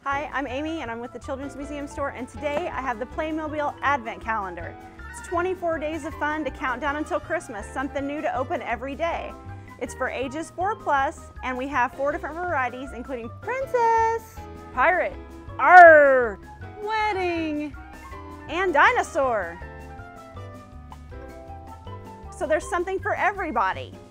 Hi, I'm Amy and I'm with the Children's Museum Store, and today I have the Playmobil Advent Calendar. It's 24 days of fun to count down until Christmas, something new to open every day. It's for ages 4+, and we have 4 different varieties, including Princess, Pirate, Arr, Wedding, and Dinosaur. So there's something for everybody.